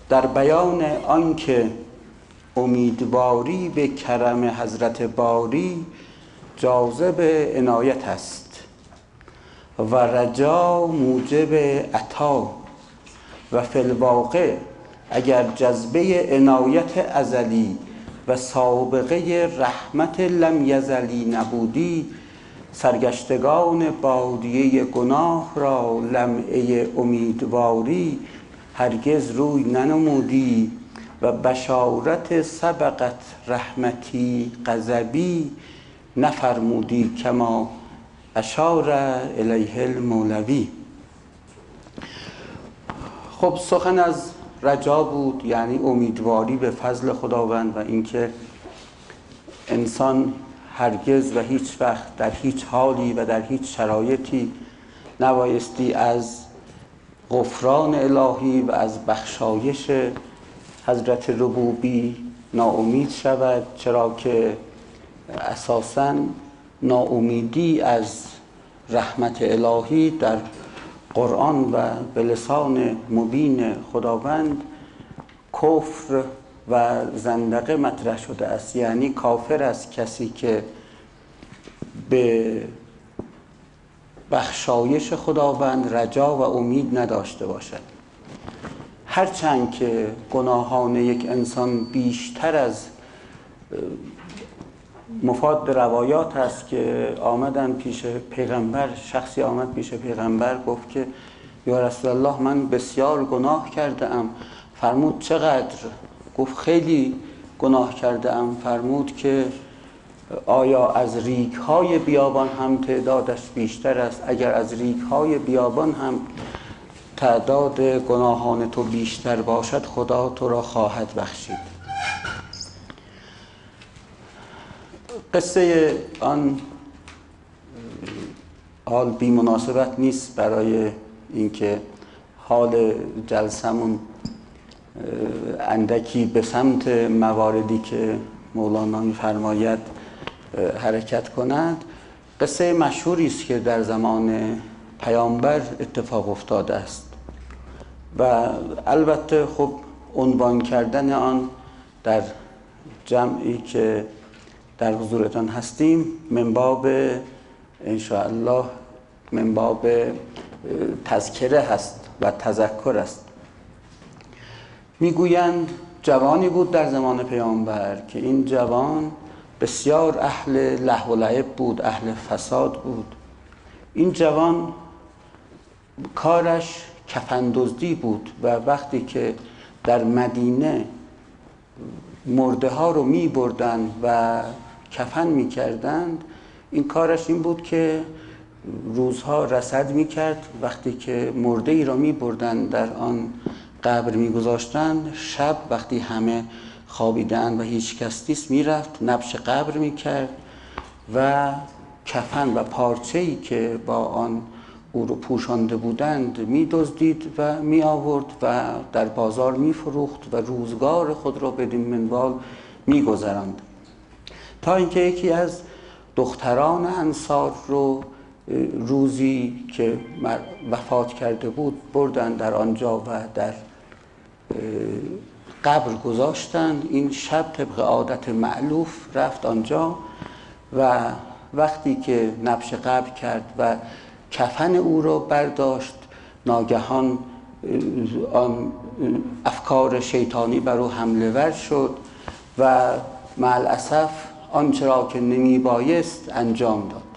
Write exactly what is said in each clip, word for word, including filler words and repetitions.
در بیان آنکه امیدواری به کرم حضرت باری جاذب عنایت است و رجا موجب عطا و فی الواقع اگر جذبه عنایت ازلی و سابقه رحمت لم یزلی نبودی، سرگشتگان بادیه گناه را لمعه امیدواری هرگز روی ننمودی و بشارت سبقت رحمتی غضبی نفرمودی کما اشار الیه المولوی. خب سخن از رجا بود، یعنی امیدواری به فضل خداوند و اینکه انسان هرگز و هیچ وقت در هیچ حالی و در هیچ شرایطی نبایستی از غفران الهی و از بخشایش حضرت ربوبی ناامید شود، چرا که اساساً ناامیدی از رحمت الهی در قرآن و به لسان مبین خداوند کفر و زندقه مطرح شده است. یعنی کافر است کسی که به بخشایش خداوند رجا و امید نداشته باشد. هرچند که گناهان یک انسان بیشتر از مفاد روایات است که آمدن پیش پیغمبر، شخصی آمد پیش پیغمبر گفت که یا رسول الله من بسیار گناه کرده ام. فرمود چقدر؟ گفت خیلی گناه کرده ام. فرمود که آیا از ریگ‌های بیابان هم تعدادش بیشتر است؟ اگر از ریگ‌های بیابان هم تعداد گناهان تو بیشتر باشد خدا تو را خواهد بخشید. قصه آن حال بی مناسبت نیست برای اینکه حال جلسمون اندکی به سمت مواردی که مولانا می‌فرماید حرکت کند. قصه مشهوری است که در زمان پیامبر اتفاق افتاده است و البته خب عنوان کردن آن در جمعی که در حضورتان هستیم من باب انشاءالله من باب تذکره هست و تذکر است. میگویند جوانی بود در زمان پیامبر که این جوان بسیار اهل لهو و لعب بود، اهل فساد بود. این جوان کارش کفن دزدی بود و وقتی که در مدینه مرده ها رو می بردن و کفن می کردند، این کارش این بود که روزها رصد می کرد. وقتی که مرده ای را می بردن در آن قبر می گذاشتن، شب وقتی همه خوابیدن و هیچ کس نیست می رفت نبش قبر می کرد و کفن و پارچه‌ای که با آن او رو پوشانده بودند می دزدید و می آورد و در بازار می فروخت و روزگار خود را بدین منوال می گذراند، تا اینکه یکی از دختران انصار رو روزی که وفات کرده بود بردن در آنجا و در قبر گذاشتند. این شب طبق عادت مألوف رفت آنجا و وقتی که نبش قبر کرد و کفن او را برداشت، ناگهان آن افکار شیطانی بر او حمله ور شد و مع الاسف آنچه را که نمی بایست انجام داد.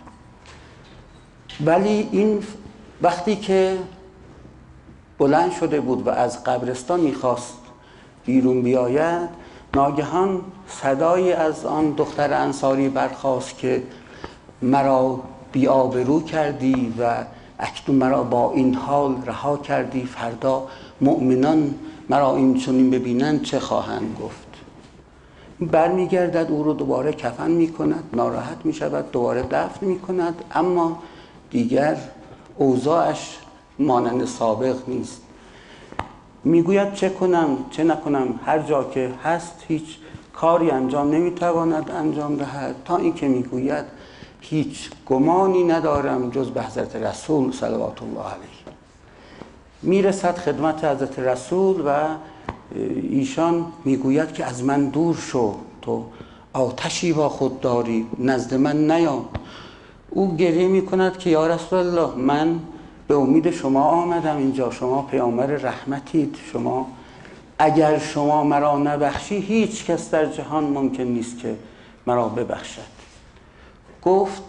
ولی این وقتی که بلند شده بود و از قبرستان میخواست بیرون بیاید، ناگهان صدایی از آن دختر انصاری برخاست که مرا بی آبرو کردی و اکنون مرا با این حال رها کردی، فردا مؤمنان مرا این چنین ببینند چه خواهند گفت. برمیگردد او رو دوباره کفن میکند، ناراحت میشود، دوباره دفن میکند، اما دیگر اوضاعش مانند سابق نیست. میگوید چه کنم چه نکنم، هر جا که هست هیچ کاری انجام نمیتواند انجام دهد، تا اینکه میگوید هیچ گمانی ندارم جز به حضرت رسول صلوات الله علیه. میرسد خدمت حضرت رسول و ایشان میگوید که از من دور شو، تو آتشی با خود داری، نزد من نیا. او گریه میکند که یا رسول الله، من به امید شما آمدم اینجا، شما پیامبر رحمتید، شما اگر شما مرا نبخشی هیچ کس در جهان ممکن نیست که مرا ببخشد. گفت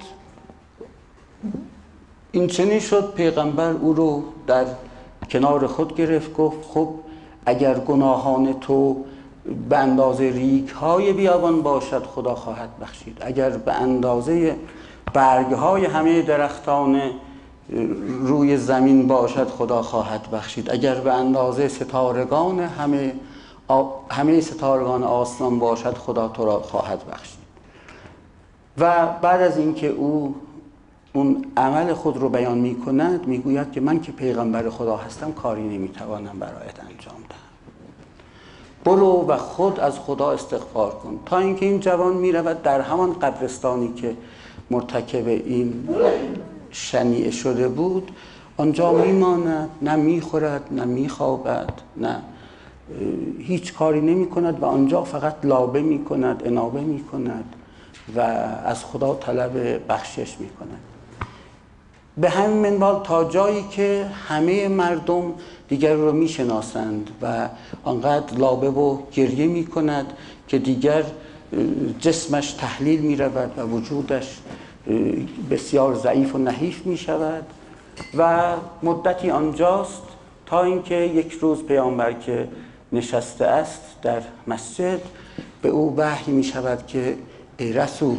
این چنین شد، پیغمبر او رو در کنار خود گرفت، گفت خب اگر گناهان تو به اندازه ریگ های بیابان باشد خدا خواهد بخشید، اگر به اندازه برگ های همه درختان روی زمین باشد خدا خواهد بخشید، اگر به اندازه ستارگان همه همه ستارگان آسمان باشد خدا تو را خواهد بخشید. و بعد از اینکه او اون عمل خود رو بیان می کند میگوید که من که پیغمبر خدا هستم کاری نمیتوانم برایت انجام دهم، برو و خود از خدا استغفار کن. تا اینکه این جوان می رود در همان قبرستانی که مرتکب این شنیعه شده بود آنجا میماند، نه میخورد نه میخوابد نه هیچ کاری نمی کند و آنجا فقط لابه می کند، انابه می کند و از خدا طلب بخشش می کند. به همین منوال تا جایی که همه مردم دیگر رو می شناسند و آنقدر لابه و گریه می کند که دیگر جسمش تحلیل می رود و وجودش بسیار ضعیف و نحیف می شود و مدتی آنجاست تا اینکه یک روز پیامبر که نشسته است در مسجد به او وحی می شود که ای رسول،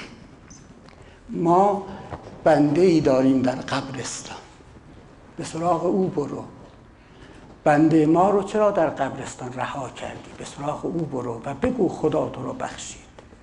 ما بنده ای داریم در قبرستان، به سراغ او برو. بنده ما رو چرا در قبرستان رها کردی؟ به سراغ او برو و بگو خدا تو رو بخشید.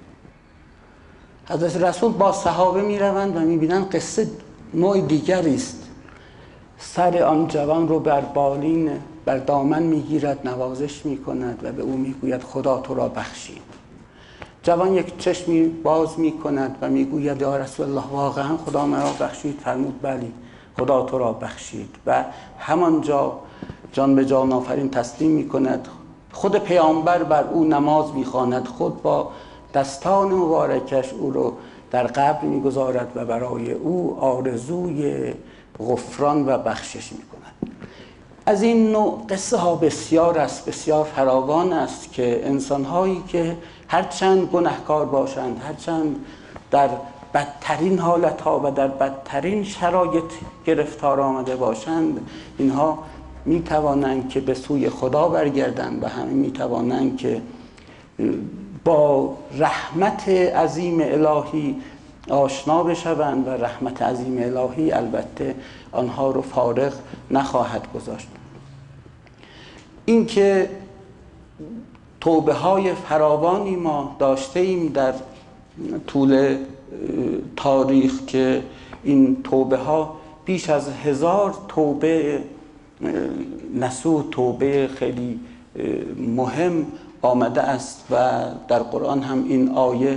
حضرت رسول با صحابه می روند و می بینند قصه نوع دیگری است. سر آن جوان رو بر بالین بر دامن می گیرد، نوازش می کند و به او می گوید خدا تو را بخشید. جوان یک چشمی باز می کند و می گوید یا رسول الله واقعا خدا مرا بخشید؟ فرمود بلی خدا تو را بخشید. و همانجا جان به جان آفرین تسلیم می کند. خود پیامبر بر او نماز می خواند، خود با دستان مبارکش او رو در قبر می گذارد و برای او آرزوی غفران و بخشش می کند. از این نوع قصه ها بسیار است، بسیار فراوان است که انسان هایی که هرچند گناهکار باشند، هرچند در بدترین حالت ها و در بدترین شرایط گرفتار آمده باشند، اینها می توانند که به سوی خدا برگردند و همه می توانند که با رحمت عظیم الهی آشنا بشوند و رحمت عظیم الهی البته آنها رو فارغ نخواهد گذاشت. این که توبه های فراوانی ما داشته ایم در طول تاریخ که این توبه ها بیش از هزار توبه نصوح، توبه خیلی مهم آمده است و در قرآن هم این آیه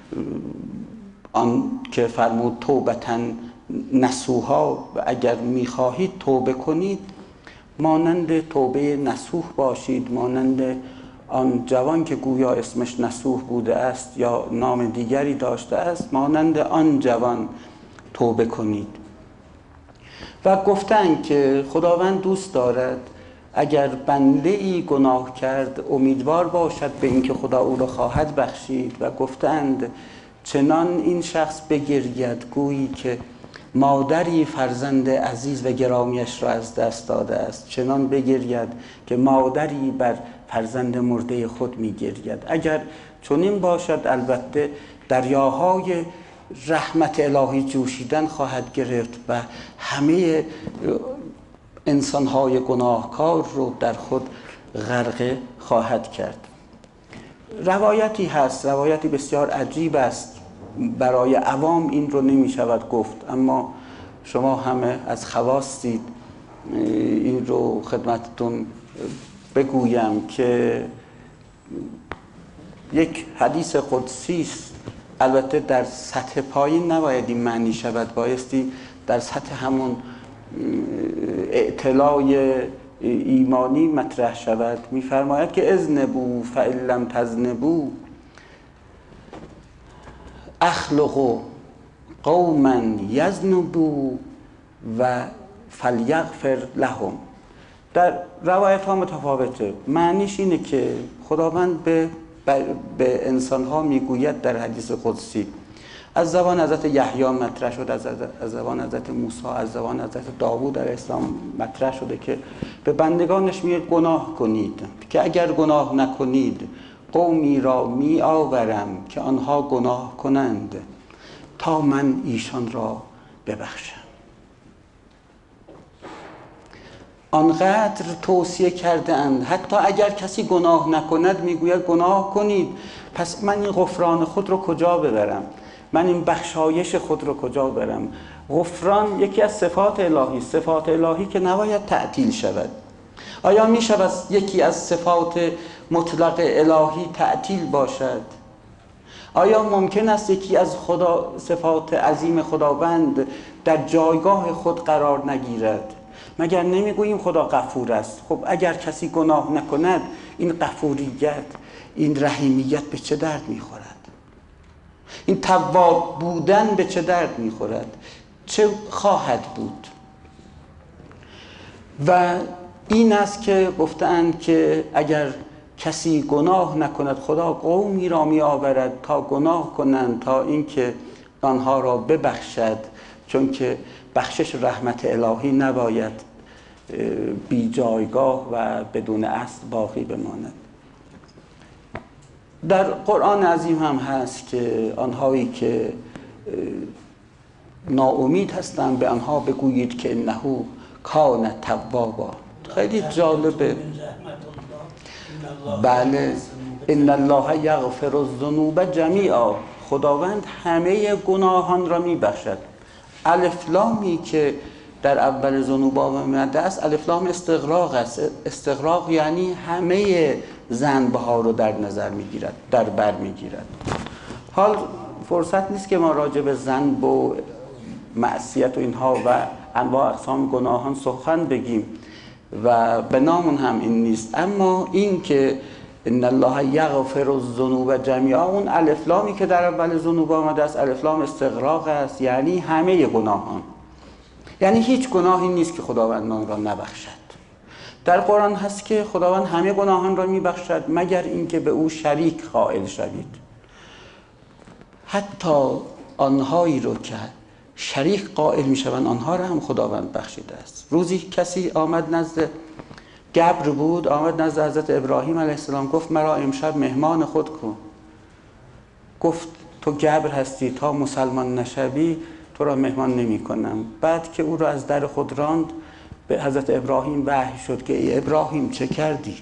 آن که فرمود توبةً نصوحا و اگر میخواهید توبه کنید مانند توبه نصوح باشید، مانند آن جوان که گویا اسمش نصوح بوده است یا نام دیگری داشته است، مانند آن جوان توبه کنید. و گفتند که خداوند دوست دارد اگر بنده ای گناه کرد امیدوار باشد به اینکه خدا او را خواهد بخشید و گفتند چنان این شخص بگرید گویی که مادری فرزند عزیز و گرامیش را از دست داده است، چنان بگرید که مادری بر فرزند مرده خود میگرید. اگر چنین باشد البته دریاهای رحمت الهی جوشیدن خواهد گرفت و همه انسانهای گناهکار رو در خود غرقه خواهد کرد. روایتی هست، روایتی بسیار عجیب است، برای عوام این رو نمی شود گفت، اما شما همه از خواستید این رو خدمتتون بگویم که یک حدیث قدسی است. البته در سطح پایین نباید این معنی شود، بایستی در سطح همون اعتلای ایمانی مطرح شود. میفرماید که اذنبوا فإن لم تذنبوا اخلق قوما یذنبوا و فلیغفر لهم. در روایت ها متفاوته. معنیش اینه که خداوند به به انسان ها میگوید در حدیث قدسی، از زبان حضرت یحیی مطرح شد، از از زبان حضرت موسی، از زبان حضرت داوود علیه السلام مطرح شده که به بندگانش میگه گناه کنید که اگر گناه نکنید قومی را می آورم که آنها گناه کنند تا من ایشان را ببخشم. آنقدر توصیه کرده اند حتی اگر کسی گناه نکند میگوید گناه کنید، پس من این غفران خود رو کجا ببرم؟ من این بخشایش خود رو کجا برم؟ غفران یکی از صفات الهی، صفات الهی که نباید تعطیل شود. آیا می شود یکی از صفات مطلق الهی تعطیل باشد؟ آیا ممکن است یکی از خدا صفات عظیم خداوند در جایگاه خود قرار نگیرد؟ مگر نمیگوییم خدا غفور است؟ خب اگر کسی گناه نکند این غفوریت، این رحیمیت به چه درد میخورد؟ این تواب بودن به چه درد میخورد؟ چه خواهد بود؟ و این است که گفتند که اگر کسی گناه نکند خدا قومی را می آورد تا گناه کنند تا اینکه آنها را ببخشد، چون که بخشش رحمت الهی نباید بی جایگاه و بدون اصل باقی بماند. در قرآن عظیم هم هست که آنهایی که ناامید هستند به آنها بگویید که انه کان توابا. خیلی جالبه. بله، ان الله یغفر الذنوب جمیعا، خداوند همه گناهان را میبخشد. الف لامی که در اول ذنوب آمده است الف لام استغراق است. استغراق یعنی همه ذنب‌ها رو در نظر میگیرد، در بر میگیرد. حال فرصت نیست که ما راجع به ذنب و معصیت و اینها و انواع اقسام گناهان سخن بگیم و به نامون هم این نیست، اما این که ان الله یغفر الذنوب جمیعا، اون الف لامی که در اول ذنوب آمده است الف لام استغراق است، یعنی همه گناهان، یعنی هیچ گناهی نیست که خداوند آن را نبخشد. در قرآن هست که خداوند همه گناهان را میبخشد مگر اینکه به او شریک قائل شوید. حتی آنهایی رو که شریک قائل میشوند آنها را هم خداوند بخشیده است. روزی کسی آمد نزد گبر بود، آمد نزد حضرت ابراهیم علیه السلام، گفت مرا امشب مهمان خود کن. گفت تو گبر هستی، تا مسلمان نشوی تو را مهمان نمی کنم. بعد که او را از در خود راند به حضرت ابراهیم وحی شد که ای ابراهیم چه کردی؟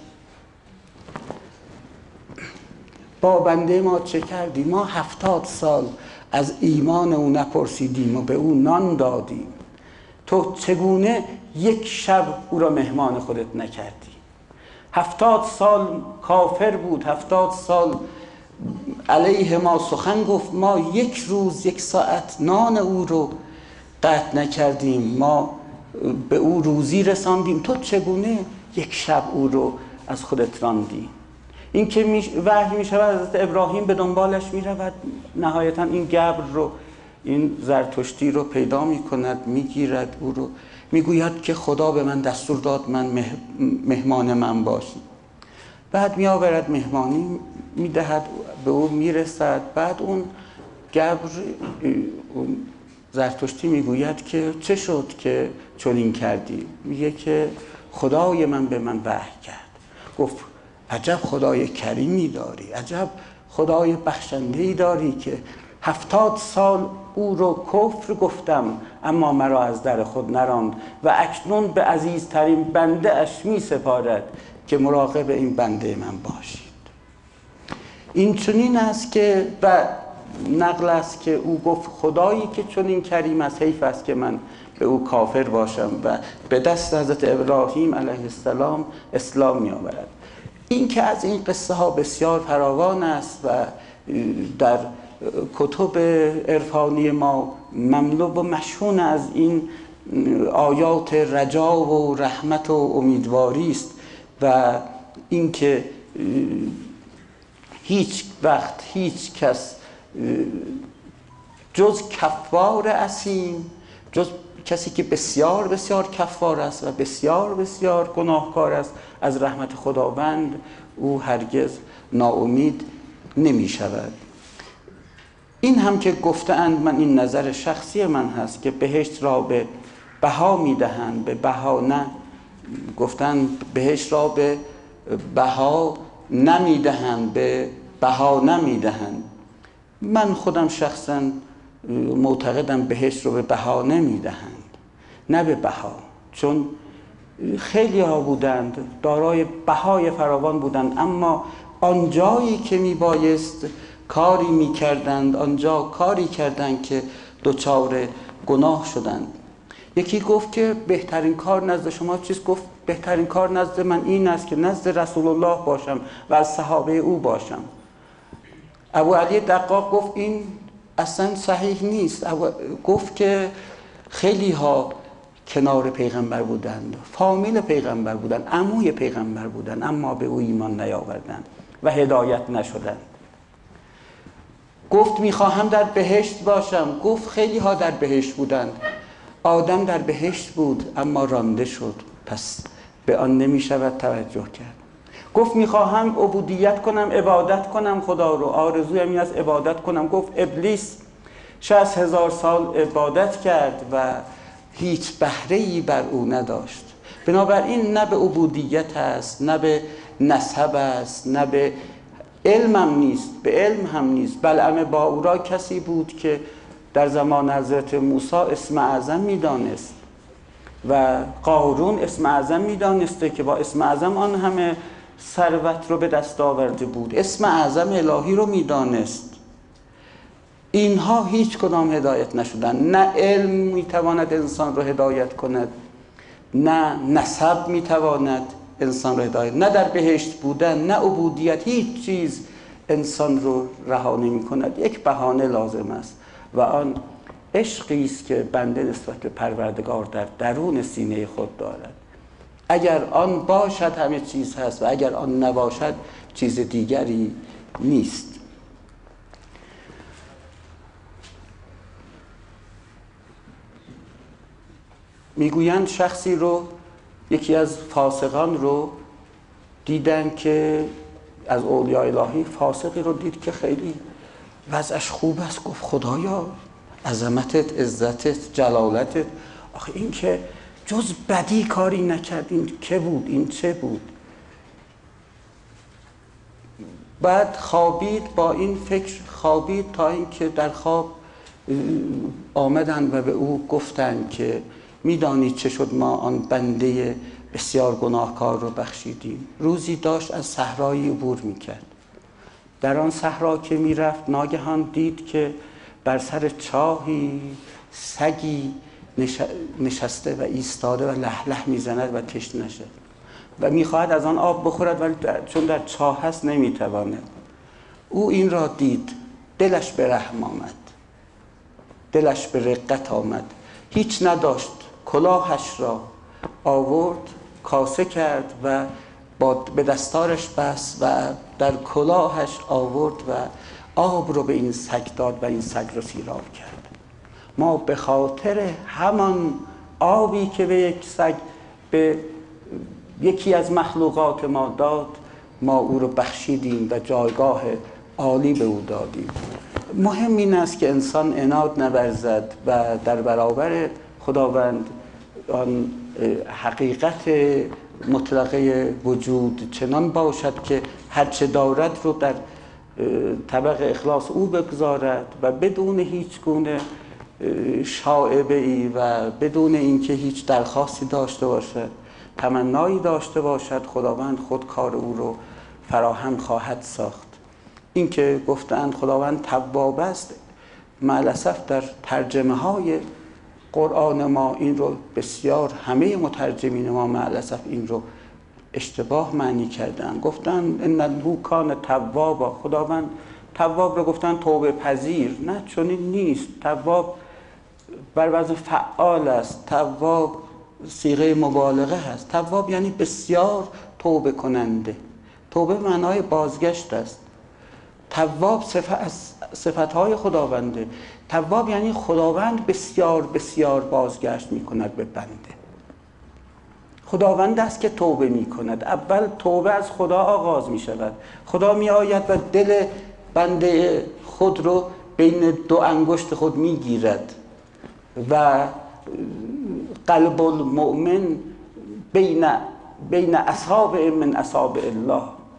با بنده ما چه کردی؟ ما هفتاد سال از ایمان او نپرسیدیم و به او نان دادیم، تو چگونه یک شب او را مهمان خودت نکردی؟ هفتاد سال کافر بود، هفتاد سال علیه ما سخن گفت، ما یک روز یک ساعت نان او رو قطع نکردیم، ما به او روزی رساندیم، تو چگونه یک شب او رو از خودت راندی؟ این که وحی می شود حضرت ابراهیم به دنبالش می رود، نهایتا این گبر رو، این زرتشتی رو پیدا می کند، می گیرد او رو، می گوید که خدا به من دستور داد من مه... مهمان من باشی. بعد می آورد مهمانی می دهد به او می رسد. بعد اون گبر زرتشتی می گوید که چه شد که چنین کردی؟ میگه که خدای من به من وحی کرد، گفت عجب خدای کریمی داری، عجب خدای بخشنده‌ای داری که هفتاد سال او رو کفر گفتم اما مرا از در خود نراند و اکنون به عزیزترین بنده اش می سپارد که مراقب این بنده من باشید. این چنین است که و نقل است که او گفت خدایی که چنین کریم است، حیف است که من به او کافر باشم، و به دست حضرت ابراهیم علیه السلام اسلام می آورد. این که از این قصه ها بسیار فراوان است و در کتب عرفانی ما مملو و مشحون از این آیات رجا و رحمت و امیدواری است و اینکه هیچ وقت هیچ کس جز کفار اسیم، جز کسی که بسیار بسیار کفار است و بسیار بسیار گناهکار است از رحمت خداوند، او هرگز ناامید نمی شود. این هم که گفتند، من این نظر شخصی من هست که بهشت را به بها می دهند، به بها نه، گفتند بهشت را به بها نمی دهند، به بها نمی دهند. من خودم شخصا معتقدم بهشت رو به بها نمی دهند، نه به بها، چون خیلی ها بودند دارای بهای فراوان بودند، اما آنجایی که می بایست کاری می کردند، آنجا کاری کردند که دچار گناه شدند. یکی گفت که بهترین کار نزد شما چیست؟ گفت بهترین کار نزد من این است که نزد رسول الله باشم و از صحابه او باشم. ابو علی دقاق گفت این اصلا صحیح نیست. گفت که خیلی ها کنار پیغمبر بودند، فامیل پیغمبر بودند، عموی پیغمبر بودند، اما به او ایمان نیاوردند و هدایت نشدند. گفت میخواهم در بهشت باشم. گفت خیلی ها در بهشت بودند. آدم در بهشت بود اما رانده شد، پس به آن نمیشود توجه کرد. گفت میخواهم عبودیت کنم، عبادت کنم خدا رو، آرزویم این است عبادت کنم. گفت ابلیس شصت هزار سال عبادت کرد و هیچ بهره‌ای بر او نداشت. بنابراین نه به عبودیت است، نه به نسب است، نه به علمم نیست، به علم هم نیست. بلعم باورا کسی بود که در زمان حضرت موسی اسم اعظم میدانست و قارون اسم اعظم میدانسته که با اسم اعظم آن همه ثروت رو به دست آورده بود، اسم اعظم الهی رو میدانست. اینها هیچ کدام هدایت نشدن. نه علم میتواند انسان رو هدایت کند، نه نسب میتواند انسان رو هدایت، نه در بهشت بودن، نه عبودیت، هیچ چیز انسان رو رها نمی کند. یک بهانه لازم است و آن عشقی است که بنده نسبت به پروردگار در درون سینه خود دارد. اگر آن باشد همه چیز هست و اگر آن نباشد چیز دیگری نیست. میگویند شخصی رو، یکی از فاسقان رو دیدن که از اولیاء الهی فاسقی رو دید که خیلی وضعش خوب است. گفت خدایا عظمتت، عزتت، جلالتت، آخه این که جز بدی کاری نکرد، این که بود؟ این چه بود؟ بعد خوابید، با این فکر خوابید تا اینکه در خواب آمدند و به او گفتند که میدانید چه شد؟ ما آن بنده بسیار گناهکار رو بخشیدیم. روزی داشت از صحرایی عبور میکرد. در آن صحرا که میرفت ناگهان دید که بر سر چاهی سگی نشسته و ایستاده و لح لح میزند و تشنه شد و میخواهد از آن آب بخورد، ولی چون در چاه هست نمیتواند. او این را دید، دلش به رحم آمد، دلش به رقت آمد، هیچ نداشت، کلاهش را آورد، کاسه کرد و به دستارش بست و در کلاهش آورد و آب رو به این سگ داد و این سگ رو سیراب کرد. ما به خاطر همان آبی که به یک سگ، به یکی از مخلوقات ما داد، ما او رو بخشیدیم و جایگاه عالی به او دادیم. مهم این است که انسان عناد نورزد و در برابر خداوند آن حقیقت مطلقه وجود چنان باشد که هرچه دارد رو در طبق اخلاص او بگذارد و بدون هیچ گونه شائبه ای و بدون اینکه هیچ درخواستی داشته باشد، تمنایی داشته باشد، خداوند خود کار او رو فراهم خواهد ساخت. این که گفتند خداوند تواب است، مع الاسف در ترجمه های قرآن ما این رو بسیار، همه مترجمین ما مع الاسف این رو اشتباه معنی کردن. گفتن انه کان توابا، خداوند تواب رو گفتن توبه پذیر. نه، چنین نیست. تواب بر وزن فعال است. تواب صیغه مبالغه هست. تواب یعنی بسیار توبه کننده. توبه معنای بازگشت است. تواب صفت از صفتهای خداونده. تواب یعنی خداوند بسیار بسیار بازگشت می کند به بنده. خداوند است که توبه می کند. اول توبه از خدا آغاز می شود. خدا می آید و دل بنده خود رو بین دو انگشت خود می گیرد و قلب المؤمن بین بین اصابع من اصابع الله.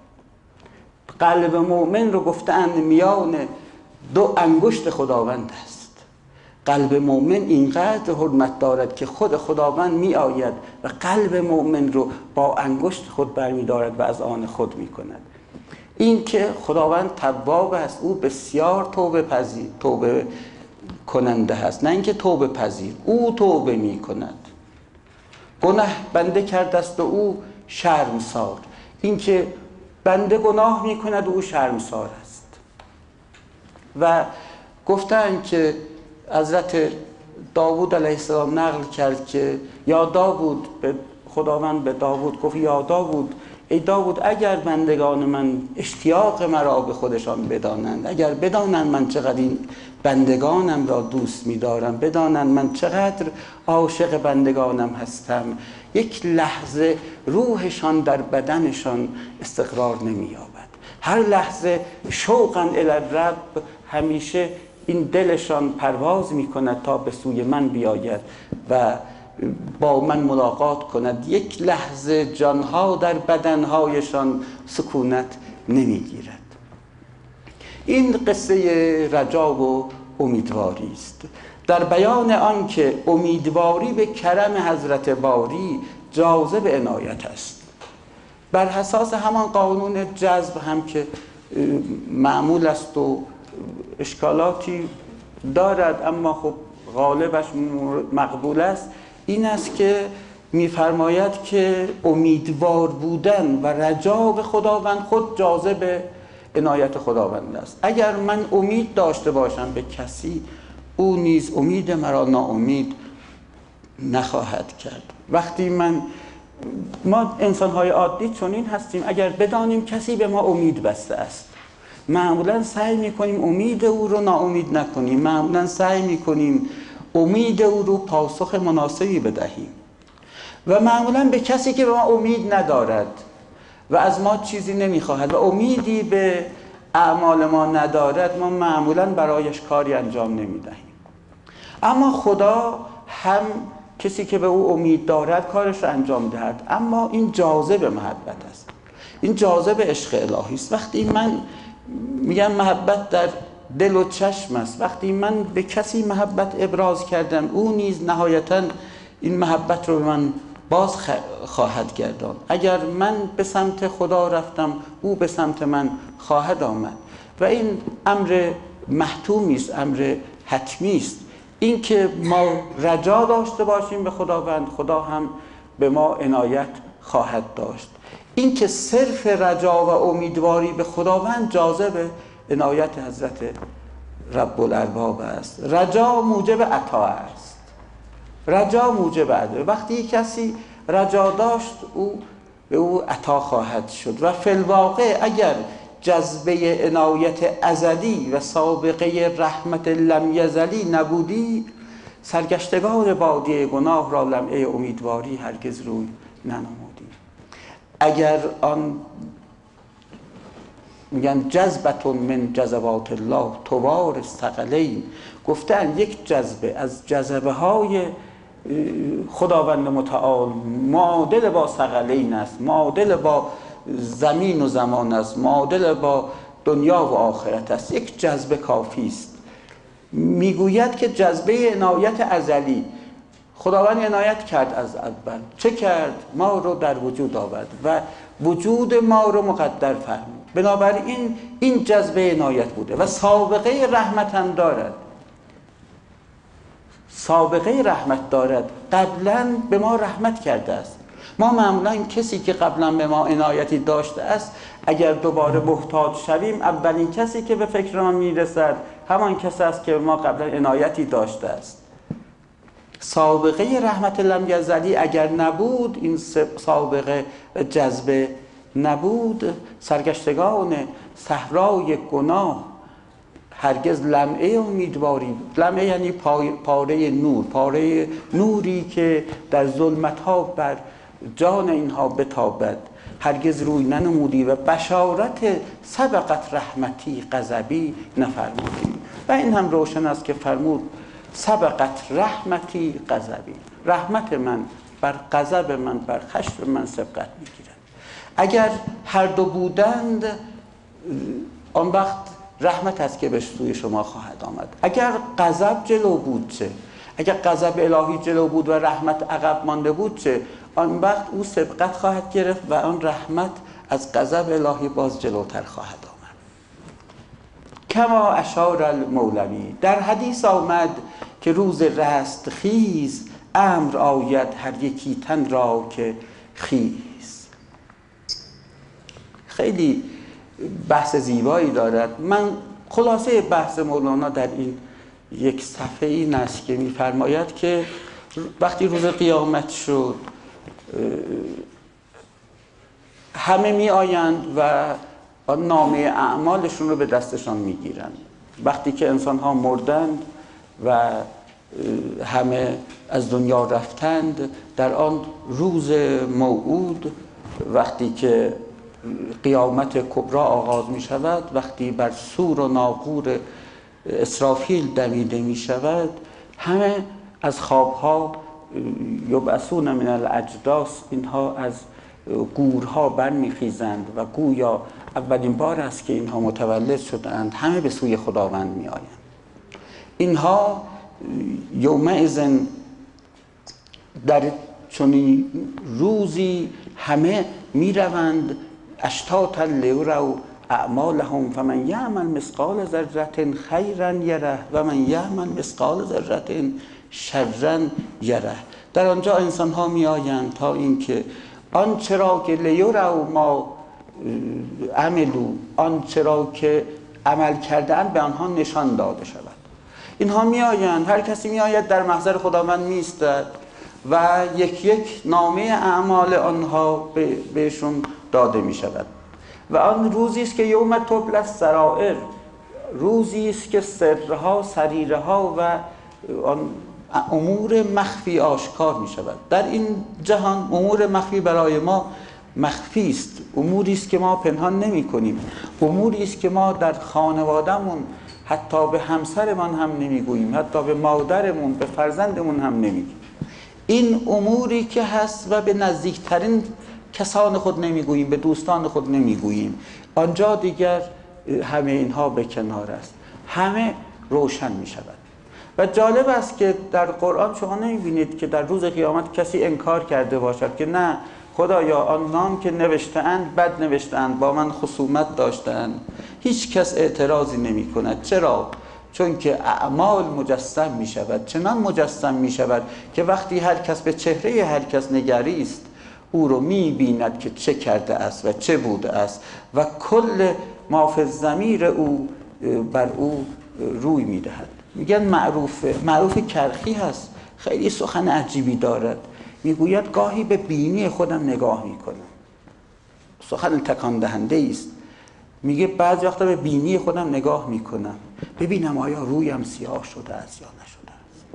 قلب مؤمن رو گفتند میان دو انگشت خداوند است. قلب مؤمن اینقدر حرمت دارد که خود خداوند می آید و قلب مؤمن رو با انگشت خود برمی دارد و از آن خود می کند. این که خداوند تواب است، او بسیار توبه پذیر توبه کننده هست، نه اینکه توبه پذیر، او توبه می کند. گناه بنده کرده است و او شرمسار. این که بنده گناه می کند و او شرمسار است. و گفتن که حضرت داوود علیه السلام نقل کرد که یا داوود، به خداوند به داوود گفت یا داوود، ای داوود اگر بندگان من اشتیاق مرا به خودشان بدانند، اگر بدانند من چقدر این بندگانم را دوست می‌دارم، بدانند من چقدر عاشق بندگانم هستم، یک لحظه روحشان در بدنشان استقرار نمی‌یابد. هر لحظه شوقاً الی الرب، همیشه این دلشان پرواز می‌کند تا به سوی من بیاید و با من ملاقات کند. یک لحظه جانها در بدنهایشان سکونت نمیگیرد. این قصه رجا و امیدواری است، در بیان آن که امیدواری به کرم حضرت باری جاذب عنایت است. بر اساس همان قانون جذب هم که معمول است و اشکالاتی دارد اما خب غالبش مقبول است، این است که می‌فرماید که امیدوار بودن و رجا به خداوند خود جاذب عنایت خداوند است. اگر من امید داشته باشم به کسی، او نیز امید مرا ناامید نخواهد کرد. وقتی من ما انسان‌های عادی چنین هستیم، اگر بدانیم کسی به ما امید بسته است، معمولاً سعی می‌کنیم امید او رو ناامید نکنیم، معمولاً سعی می‌کنیم امید او رو پاسخ مناسبی بدهیم و معمولاً به کسی که به ما امید ندارد و از ما چیزی نمی‌خواهد و امیدی به اعمال ما ندارد، ما معمولاً برایش کاری انجام نمی‌دهیم. اما خدا هم کسی که به او امید دارد کارش رو انجام دهد. اما این جاذب محبت است، این جاذب عشق الهی است. وقتی من میگم محبت در دل و چشم است، وقتی من به کسی محبت ابراز کردم، او نیز نهایتاً این محبت رو به من باز خواهد گرداند. اگر من به سمت خدا رفتم، او به سمت من خواهد آمد و این امر محتومی است، امر حتمی است. این که ما رجا داشته باشیم به خداوند، خدا هم به ما عنایت خواهد داشت. این که صرف رجا و امیدواری به خداوند جاذب عنایت حضرت رب الارباب است. رجا موجب عطا است، رجا موجب عطا. وقتی کسی رجا داشت، او به او عطا خواهد شد و فی الواقع اگر جذبه عنایت ازلی و سابقه رحمت لم یزلی نبودی، سرگشتگان بادیه گناه را لمعه امیدواری هرگز روی ننمودی. اگر آن میگن جذبتون من جذبات الله توار ثقلین، گفتن یک جذبه از جذبه های خداوند متعال معادل با ثقلین است، معادل با زمین و زمان است، معادل با دنیا و آخرت است. یک جذبه کافی است. میگوید که جذبه عنایت ازلی، خداوند عنایت کرد از اول. چه کرد؟ ما رو در وجود آورد و وجود ما رو مقدر فرمود. بنابراین این جذبه عنایت بوده و سابقه رحمت هم دارد، سابقه رحمت دارد. قبلا به ما رحمت کرده است. ما معمولا کسی که قبلا به ما عنایتی داشته است، اگر دوباره محتاج شویم، اولین کسی که به فکر ما میرسد همان کسی است که به ما قبلا عنایتی داشته است. سابقه رحمت الله یزدی اگر نبود، این سابقه جذبه نبود، سرگشتگان صحرای گناه هرگز لمعه امیدواری بود. لمعه یعنی پاره نور، پاره نوری که در ظلمت‌ها بر جان اینها بتابد، هرگز روی ننمودی و بشارت سبقت رحمتی غضبی نفرمودی. و این هم روشن است که فرمود سبقت رحمتی غضبی، رحمت من بر غضب من، بر خشم من سبقت میگیرد. اگر هر دو بودند، آن وقت رحمت است که به سوی شما خواهد آمد. اگر غضب جلو بود چه؟ اگر غضب الهی جلو بود و رحمت عقب مانده بود چه؟ آن وقت او سبقت خواهد گرفت و آن رحمت از غضب الهی باز جلوتر خواهد آمد. کما اشار المولوی، در حدیث آمد که روز رستخیز امر آید هر یکی تن را که خیز. خیلی بحث زیبایی دارد. من خلاصه بحث مولانا در این یک صفحه این است که می‌فرماید که وقتی روز قیامت شد همه می آیند و آن نامه اعمالشون رو به دستشان میگیرند. وقتی که انسان ها مردند و همه از دنیا رفتند، در آن روز موعود، وقتی که قیامت کبری آغاز می شود، وقتی بر صور و ناقور اسرافیل دمیده می شود، همه از خوابها یبعثون من الاجداث، اینها از گورها برمیخیزند و گویا اولین بار است که اینها متولد شدند، همه به سوی خداوند می آیند. اینها یومئذ در چنین روزی همه می روند اشتاتا لیروا اعمالهم فمن یعمل مثقال ذره خیرا یره و من یعمل مثقال ذره شرا یره. در آنجا انسان ها می آیند تا اینکه آنچه را که لیروا ما عملو، آنچه را که عمل کردن به آنها نشان داده شود. اینها می آیند، هر کسی می آید در محضر خداوند می ایستد و یک یک نامه اعمال آنها بهشون داده می شود. و آن روزی است که یوم تبلی السرائر، روزی است که سرها، سریرها و آن امور مخفی آشکار می شود. در این جهان امور مخفی برای ما مخفی است، اموری است که ما پنهان نمی کنیم، اموری است که ما در خانوادهمون حتی به همسرمان هم نمیگوییم، حتی به مادرمون، به فرزندمون هم نمیگیم. این اموری که هست و به نزدیکترین کسان خود نمیگوییم، به دوستان خود نمیگوییم. آنجا دیگر همه اینها به کنار است، همه روشن می شود. و جالب است که در قرآن شما نمیبینید که در روز قیامت کسی انکار کرده باشد که نه خدایا آن نام که نوشته‌اند بد نوشته‌اند، با من خصومت داشتند. هیچ کس اعتراضی نمی کند. چرا؟ چون که اعمال مجسم می شود، چنان مجسم می شود که وقتی هر کس به چهره هر کس نگریست او رو می بیند که چه کرده است و چه بوده است و کل ما فی الضمیر او بر او روی می دهد. میگن معروفه، معروف کرخی هست، خیلی سخن عجیبی دارد. میگوید گاهی به بینی خودم نگاه میکنم، سخن تکان دهنده است. میگه بعضی وقتا به بینی خودم نگاه میکنم ببینم آیا رویم سیاه شده است یا نشده است.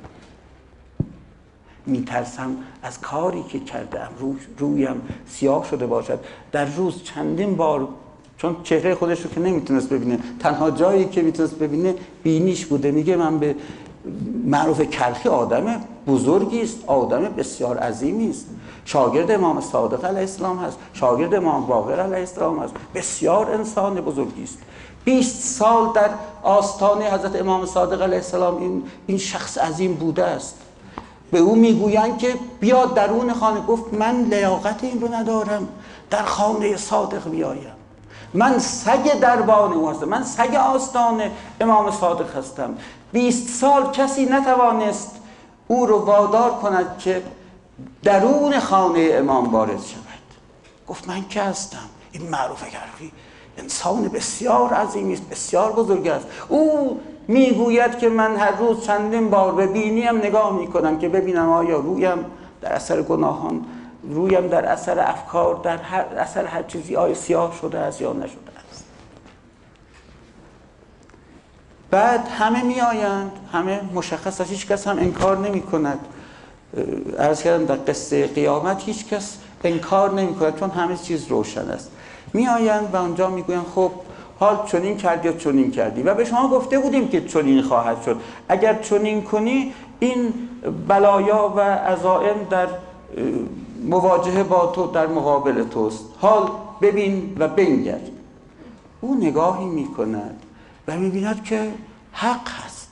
میترسم از کاری که کردم رو رویم سیاه شده باشد. در روز چندین بار، چون چهره خودش رو که نمیتونست ببینه، تنها جایی که میتونست ببینه بینیش بوده، میگه من به معروف کرخی آدم بزرگی است، آدم بسیار عظیمی است، شاگرد امام صادق علیه السلام هست، شاگرد امام باقر علیه السلام هست، بسیار انسان بزرگی است. بیست سال در آستانه حضرت امام صادق علیه السلام این این شخص عظیم بوده است. به او میگویند که بیا درون خانه. گفت من لیاقت این رو ندارم در خانه صادق بیایم، من سگ دربان او هستم، من سگ آستان امام صادق هستم. بیست سال کسی نتوانست او رو وادار کند که درون خانه امام وارد شود. گفت من که هستم. این معروف کرخی انسان بسیار عظیمی است، بسیار بزرگ است. او میگوید که من هر روز چندین بار به بینیم نگاه میکنم که ببینم آیا رویم در اثر گناهان، رویم در اثر افکار، در هر اثر هر چیزی آیا سیاه شده است یا نشده است. بعد همه میآیند، همه مشخص است، هیچ کس هم انکار نمی کند. عرض کردم در قصه قیامت هیچ کس انکار نمی کند چون همه چیز روشن است. میآیند و آنجا میگویند خب حال چنین کردی یا چنین کردی و به شما گفته بودیم که چنین خواهد شد، اگر چنین کنی این بلایا و عزائم در مواجهه با تو در مقابل توست، حال ببین و بنگر. او نگاهی میکند و میبیند که حق هست،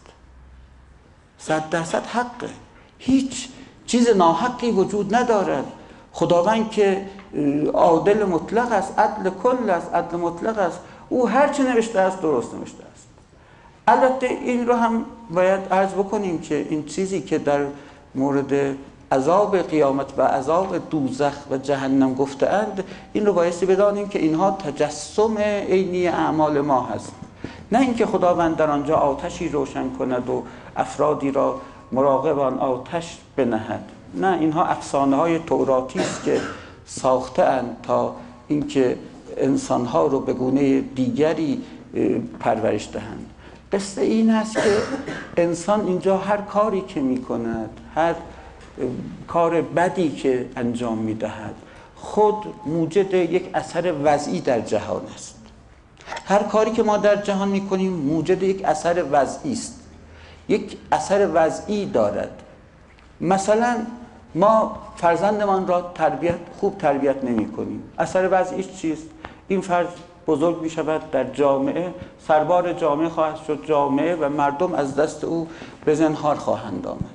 صد درصد حقه، هیچ چیز ناحقی وجود ندارد. خداوند که عادل مطلق است، عدل کل است، عدل مطلق است، او هر چه نوشته است درست نوشته است. البته این رو هم باید عرض بکنیم که این چیزی که در مورد عذاب قیامت و عذاب دوزخ و جهنم گفته‌اند، این رو بایستی بدانیم که اینها تجسم عینی اعمال ما هست، نه اینکه خداوند در آنجا آتشی روشن کند و افرادی را مراقب آن آتش بنهد. نه، اینها افسانه های توراتی است که ساخته اند تا اینکه انسانها رو به گونه دیگری پرورش دهند. قصه این است که انسان اینجا هر کاری که می کند، هر کار بدی که انجام می دهد، خود موجد یک اثر وضعی در جهان است. هر کاری که ما در جهان می کنیم موجد یک اثر وضعی است، یک اثر وضعی دارد. مثلا ما فرزندمان را تربیت خوب تربیت نمی کنیم، اثر وضعیش چیست؟ این فرد بزرگ می شود در جامعه، سربار جامعه خواهد شد، جامعه و مردم از دست او به زنهار خواهند آمد.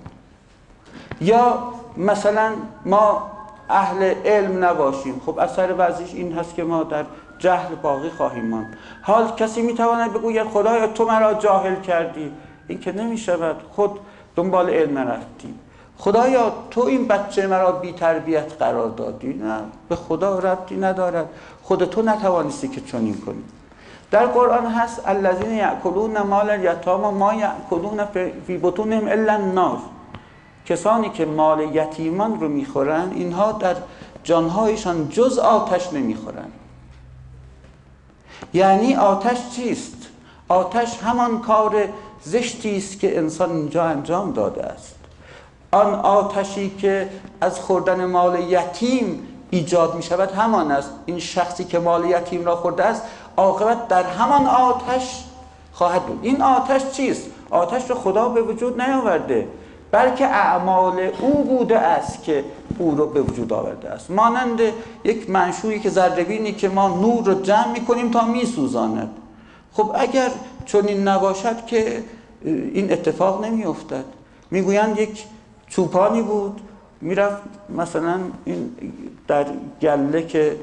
یا مثلا ما اهل علم نباشیم، خب اثر وضعیش این هست که ما در جهل باقی خواهیم ماند. حال کسی می تواند بگوید خدایا تو مرا جاهل کردی؟ این که نمی شود، خود دنبال علم رفتی. خدایا تو این بچه مرا بی تربیت قرار دادی؟ نه، به خدا ربطی ندارد، خود تو نتوانستی که چنین کنی. در قرآن هست الذین یأکلون مال الیتامی ما یأکلون فی بطونهم الا النار. کسانی که مال یتیمان رو میخورن، اینها در جانهایشان جز آتش نمیخورن. یعنی آتش چیست؟ آتش همان کار زشتی است که انسان اینجا انجام داده است. آن آتشی که از خوردن مال یتیم ایجاد می شود همان است. این شخصی که مال یتیم را خورده است عاقبت در همان آتش خواهد بود. این آتش چیست؟ آتش رو خدا به وجود نیاورده، بلکه اعمال او بوده است که او رو به وجود آورده است. مانند یک منشوری که ذره‌بینی که ما نور رو جمع می کنیم تا می سوزاند. خب اگر چنین نباشد که این اتفاق نمی افتد. میگویند یک چوپانی بود میرفت مثلا این در گله که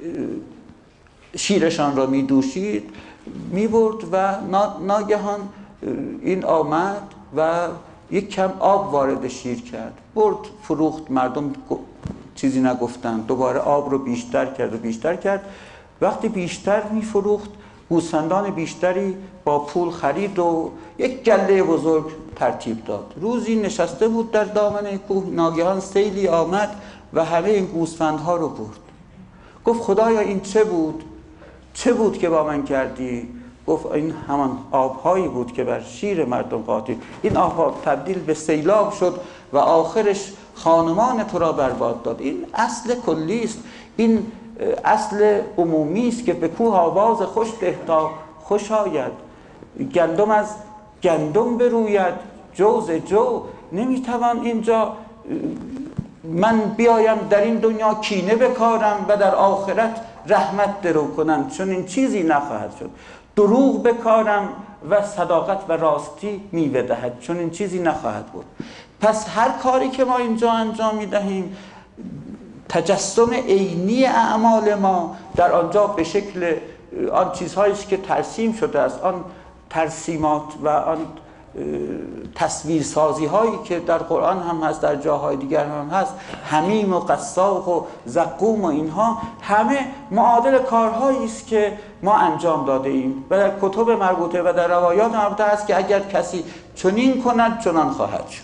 شیرشان را میدوشید میبرد و ناگهان این آمد و یک کم آب وارد شیر کرد، برد فروخت، مردم چیزی نگفتن، دوباره آب رو بیشتر کرد و بیشتر کرد. وقتی بیشتر میفروخت گوسفندان بیشتری با پول خرید و یک گله بزرگ ترتیب داد. روزی نشسته بود در دامنه کوه، ناگهان سیلی آمد و همه این گوسفندها رو برد. گفت خدایا این چه بود؟ چه بود که با من کردی؟ گفت این همان آبهایی بود که بر شیر مردم قاطی. این آبها تبدیل به سیلاب شد و آخرش خانمان تو را برباد داد. این اصل کلی است، این اصل عمومی است که به کوه آواز خوش ده تا خوش آید. گندم از گندم بروید، جو ز جو. نمیتوان اینجا من بیایم در این دنیا کینه بکارم و در آخرت رحمت درو کنم، چون این چیزی نخواهد شد. دروغ بکارم و صداقت و راستی میوه دهد، چون این چیزی نخواهد بود. پس هر کاری که ما اینجا انجام میدهیم تجسم عینی اعمال ما در آنجا به شکل آن چیزهایی که ترسیم شده است، آن ترسیمات و آن تصویرسازی هایی که در قرآن هم هست، در جاهای دیگر هم هست، حمیم و قساق و زقوم و اینها همه معادل کارهایی است که ما انجام داده ایم و در کتب مربوطه و در روایات مربوطه هست که اگر کسی چنین کند چنان خواهد شد.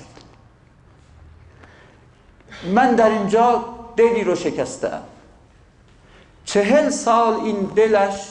من در اینجا دلی رو شکستم، چهل سال این دلش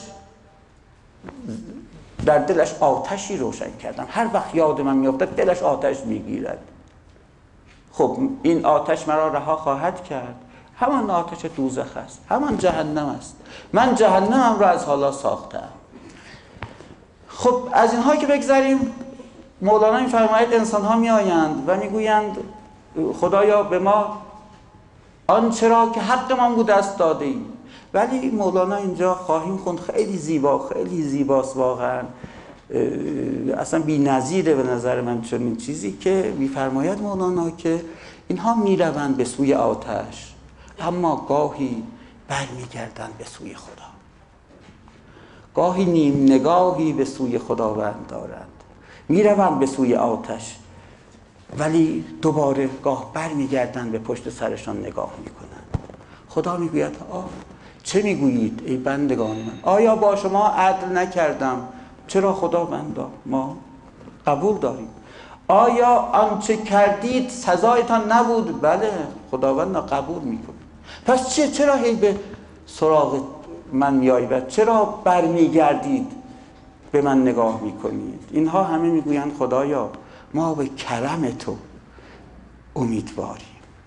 در دلش آتشی روشن کردم، هر وقت یاد من میافتد دلش آتش میگیرد. خب این آتش مرا رها خواهد کرد، همان آتش دوزخ است، همان جهنم است. من جهنمم را از حالا ساختم. خب از اینها که بگذاریم، مولانا می‌فرماید انسان ها میآیند و میگویند خدایا به ما آنچه را که حقمان بود دست داده ایم. ولی مولانا اینجا خواهیم خوند، خیلی زیبا، خیلی زیباست واقعا، اصلا بی‌نظیره به نظر من چنین چیزی که می‌فرماید مولانا که اینها میروند به سوی آتش اما گاهی برمیگردند به سوی خدا، گاهی نیم نگاهی به سوی خداوند دارند، میروند به سوی آتش ولی دوباره گاه برمیگردند به پشت سرشان نگاه میکنند. خدا میگوید آه چه میگویید ای بندگان من؟ آیا با شما عدل نکردم؟ چرا خداوندا؟ ما قبول داریم. آیا آنچه کردید سزایتان نبود؟ بله خداوندا قبول میکنه. پس چه چرا هی به سراغ من میایید و چرا برمیگردید به من نگاه میکنید؟ اینها همه میگویند خدایا ما به کرم تو امیدواریم،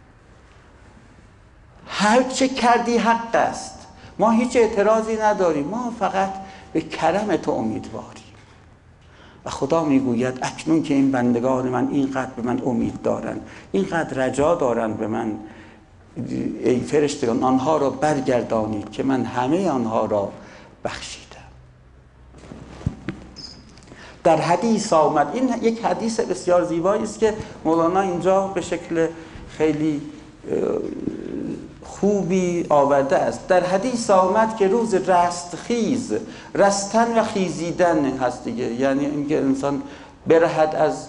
هر چه کردی حق است، ما هیچ اعتراضی نداریم، ما فقط به کرم تو امیدواریم. و خدا میگوید اکنون که این بندگان من اینقدر به من امید دارن، اینقدر رجا دارن به من، ای فرشتگان آنها را برگردانید که من همه آنها را بخشیدم. در حدیث آمد، این یک حدیث بسیار زیبایی است که مولانا اینجا به شکل خیلی خوبی آورده است. در حدیث آمد که روز رستخیز، رستن و خیزیدن هست دیگه، یعنی اینکه انسان برهد از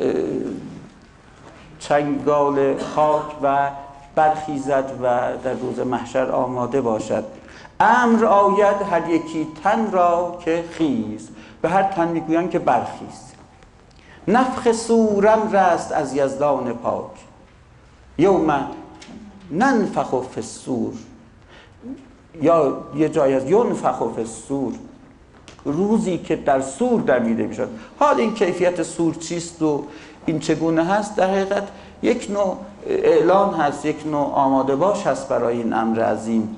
چنگال خاک و برخیزد و در روز محشر آماده باشد. امر آید هر یکی تن را که خیز، به هر تن میگویند که برخیز. نفخ صورم رست از یزدان پاک، یوم ننفخ فی الصور، یا یه جای از ینفخ فی الصور، روزی که در صور دمیده میشد. حال این کیفیت صور چیست و این چگونه هست، در حقیقت یک نوع اعلان هست، یک نوع آماده باش هست برای این امر عظیم.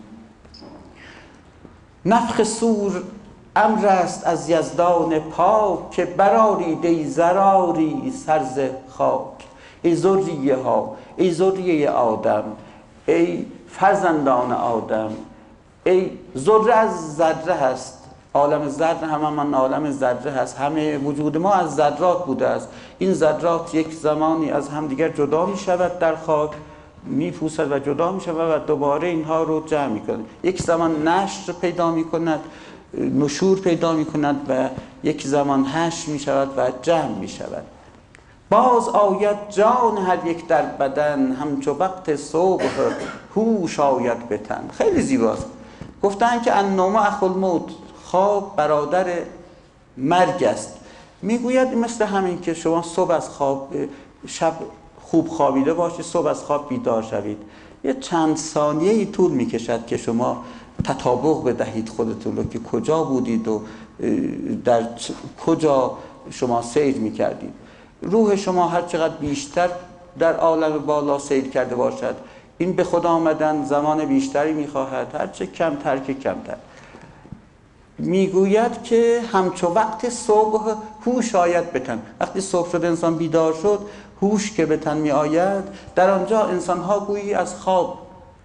نفخ صور امر است از یزدان پاک، که برآرید ای ذراری سرز خاک. ای ذریه ها، ای ذریه آدم، ای فرزندان آدم، ای ذره از ذره هست، عالم ذره هم همان عالم ذره هست، همه وجود ما از ذرات بوده است. این ذرات یک زمانی از همدیگر جدا می شود در خاک، می پوسد و جدا می شود و دوباره اینها رو جمع می کند. یک زمان نشر پیدا می کند، نشور پیدا می کند و یک زمان حشر می شود و جمع می شود. باز آید جان هر یک در بدن، همچو وقت صبح هوش آید به تن. خیلی زیباست. گفتن که النوم اخو الموت، خواب برادر مرگ است. میگوید مثل همین که شما صبح از خواب، شب خوب خوابیده باشید، صبح از خواب بیدار شوید، یه چند ثانیه‌ای طول میکشد که شما تطابق بدهید خودتون رو که کجا بودید و در کجا شما سیر میکردید. روح شما هر چقدر بیشتر در عالم بالا سیر کرده باشد، این به خدا آمدن زمان بیشتری میخواهد، هر چه کمتر که کمتر. میگوید که همچو وقت صبح هوش آید به تن. وقتی صبح شد انسان بیدار شد، هوش که به تن می آید، در آنجا انسان ها گویی از خواب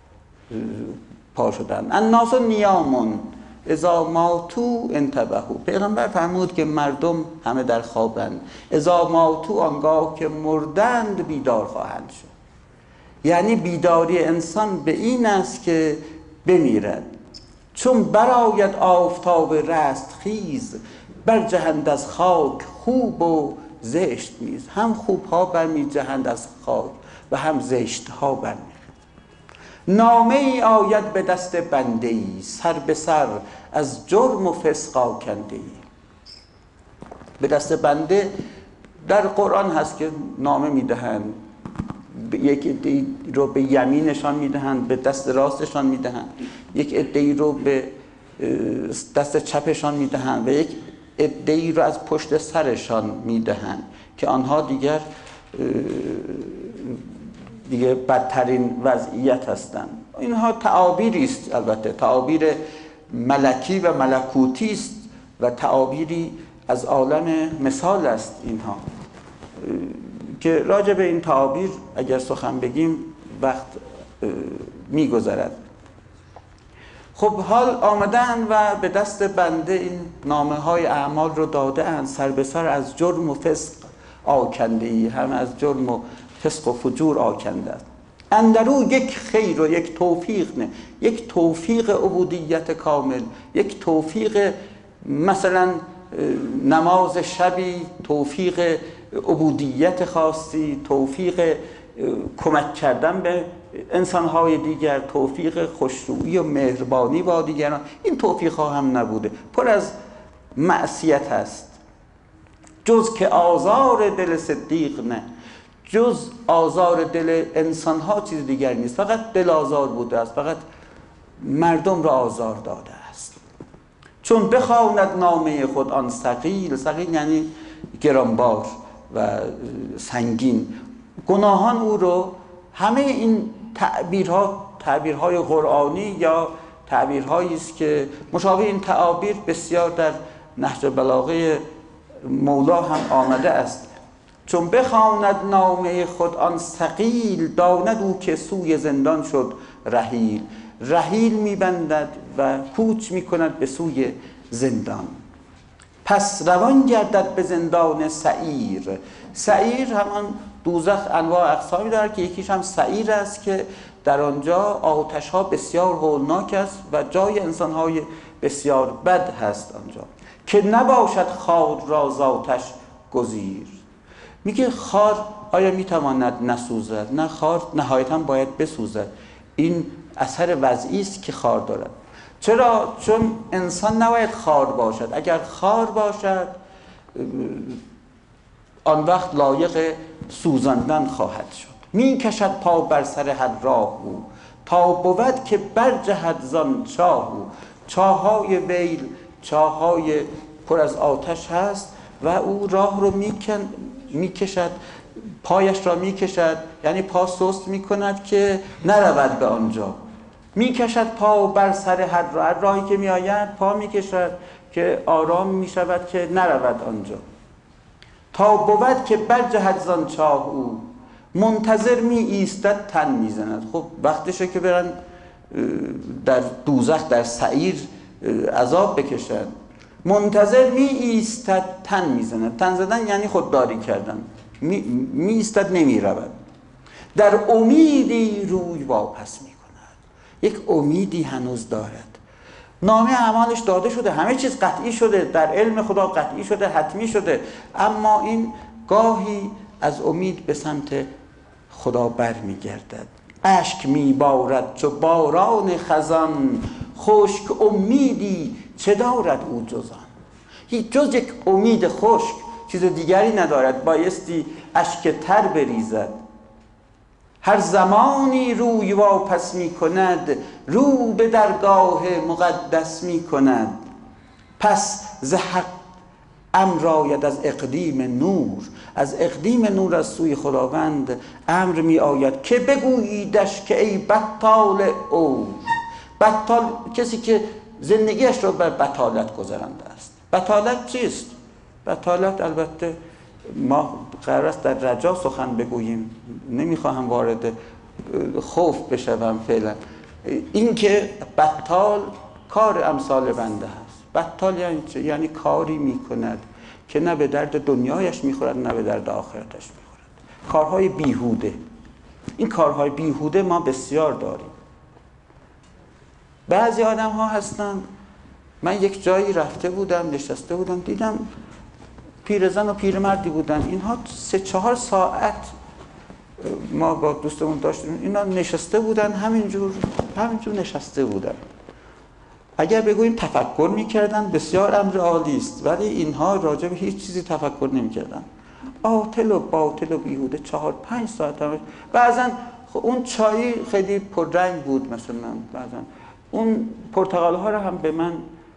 پا شدن. الناس نیامون اذا ماتوا انتبهوا. پیغمبر فرمود که مردم همه در خوابند، اذا ماتوا آنگاه که مردند بیدار خواهند شد. یعنی بیداری انسان به این است که بمیرد. چون برآید آفتاب رستخیز، برجهند از خاک خوب و زشت میز، هم خوبها برمی جهند از خاک و هم زشتها برمی. نامه ای آید به دست بنده ای، سر به سر از جرم و فسق آکنده ای. به دست بنده در قرآن هست که نامه میدهند، یک عده‌ای رو به یمینشان میدهند، به دست راستشان میدهند، یک عده‌ای رو به دست چپشان میدهند و یک عده‌ای رو از پشت سرشان میدهند که آنها دیگر دیگه بدترین وضعیت هستند. اینها تعابیری است، البته تعابیر ملکی و ملکوتی است و تعابیری از عالم مثال است اینها، که راجع به این تعابیر اگر سخن بگیم وقت میگذرد. خب حال آمدن و به دست بنده این نامه های اعمال رو داده اند، سر به سر از جرم و فسق آکنده ای، هم از جرم و فسق و فجور آکنده است. اندرو یک خیر و یک توفیق، نه یک توفیق عبودیت کامل، یک توفیق مثلا نماز شبی، توفیق عبودیت خاصی، توفیق کمک کردن به انسانهای دیگر، توفیق خوشرویی و مهربانی با دیگران. این توفیق ها هم نبوده، پر از معصیت هست. جز که آزار دل صدیق نه، جز آزار دل انسانها چیز دیگر نیست، فقط دل آزار بوده است، فقط مردم را آزار داده است. چون بخواند نامه خود آن ثقیل، ثقیل یعنی گرانبار و سنگین، گناهان او رو، همه این تعبیرها تعبیرهای قرآنی یا تعبیرهایی است که مشابه این تعابیر بسیار در نهج بلاغه مولا هم آمده است. چون بخواند نامه خود آن ثقیل، داند او که سوی زندان شد رحیل. رحیل میبندد و کوچ میکند به سوی زندان. پس روان گردد به زندان سعیر. سعیر همان دوزخ انواع اقسامی دارد که یکیش هم سعیر است که در آنجا آتش ها بسیار هولناک است و جای انسان های بسیار بد هست آنجا، که نباشد خار را ز آتش گزیر. میگه خار آیا میتواند نسوزد؟ نه، خار نهایتا باید بسوزد. این اثر وضعی است که خار دارد. چرا؟ چون انسان نباید خار باشد. اگر خار باشد آن وقت لایق سوزاندن خواهد شد. می کشد پا بر سر هر راه او، تا بود که برجهد زان چاه او. چاهای ویل چاهای پر از آتش هست و او راه رو میکن میکشد، پایش را میکشد، یعنی پا سست میکند که نرود به آنجا. میکشد پا بر سر هر راه، هر راهی که میآید پا میکشد که آرام میشود که نرود آنجا. تا بود که برجهد زان چاه او، منتظر می ایستد تن میزند. خب وقتشه که برن در دوزخ در سعیر عذاب بکشن. منتظر می ایستد تن میزند. تن زدن یعنی خودداری کردن. می, می ایستد نمی رود. در امیدی روی واپس می کند. یک امیدی هنوز دارد. نامه اعمالش داده شده، همه چیز قطعی شده، در علم خدا قطعی شده، حتمی شده، اما این گاهی از امید به سمت خدا بر می گردد. اشک می بارد چو باران خزان، خشک امیدی چه دارد او جزان. هیچ جز یک امید خشک چیز دیگری ندارد، بایستی اشک تر بریزد. هر زمانی روی واپس می کند، رو به درگاه مقدس می کند. پس ز حق امر آید از اقدیم نور، از اقدیم نور از سوی خداوند امر می آید که بگوییدش که ای بطال او. بطال کسی که زندگیش رو بر بطالت گذرانده است. بطالت چیست؟ بطالت البته ما قرار است در رجا سخن بگوییم، نمیخواهم وارد خوف بشوم فعلا. این که بطال کار امثال بنده هست. بطال یعنی چه؟ یعنی کاری میکند که نه به درد دنیایش میخورد نه به درد آخرتش میخورد. کارهای بیهوده. این کارهای بیهوده ما بسیار داریم. بعضی آدم ها هستن، من یک جایی رفته بودم، نشسته بودم، دیدم پیرزن و پیرمردی بودن. اینها سه چهار ساعت ما با دوستمون داشتیم، اینا نشسته بودن همینجور همینجور نشسته بودن. اگر بگوییم تفکر میکردن بسیار امر عالی است، ولی اینها راجع به هیچ چیزی تفکر نمیکردن. عاطل و باطل و بیهوده چهار پنج ساعت هم. بعضن اون چایی خیلی پررنگ بود، مثلا بعضن اون پرتقال ها رو هم به من